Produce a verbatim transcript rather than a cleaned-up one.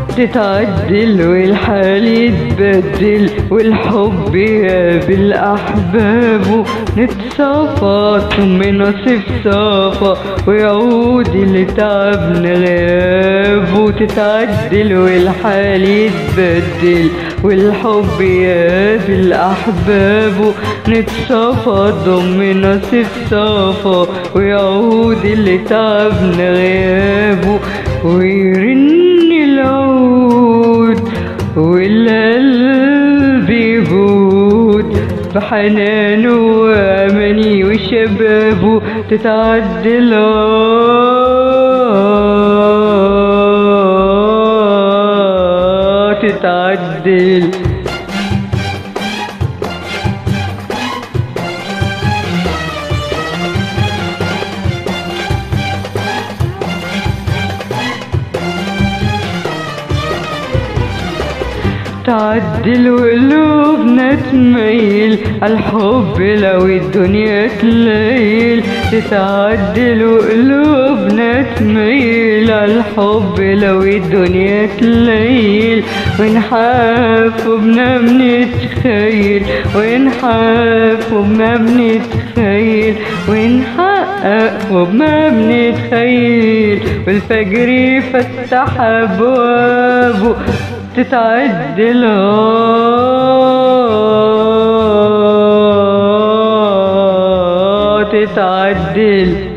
تتعدل والحال يتبدل والحب يقابل أحبابه، نتصافى ثم نصف صافى ويعود اللي تعبنا غيابه. تتعدل والحال يتبدل والحب يقابل أحبابه، نتصافى ضم نصف صافى ويعود اللي تعبنا غيابه. ويرن العود والقلب يهود بحنانه وأماني وشبابه. تتعدل تتعدل تعدل وقلوبنا تميل عالحب لو الدنيا تليل. تتعدل وقلوبنا تميل عالحب لو الدنيا تليل. ونحاف وبنام نتخيل ونحاف وبنام نتخيل ونحقق وبما بنتخيل والفجر يفتح أبوابه. تتعدل تتعدل